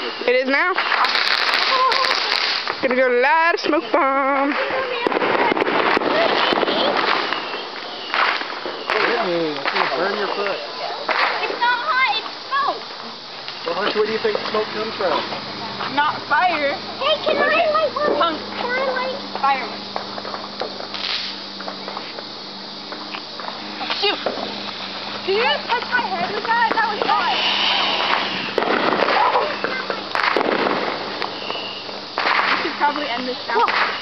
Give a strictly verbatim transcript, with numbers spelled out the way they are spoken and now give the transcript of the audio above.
It is now. Gonna go light a smoke bomb. It's gonna burn your foot. It's not hot, it's smoke. Well, Hunch, where do you think smoke comes from? Not fire. Hey, can I light one? Punk. Can I light? Fire. Shoot. Did you just touch my head with that? That was hot. We should probably end this now.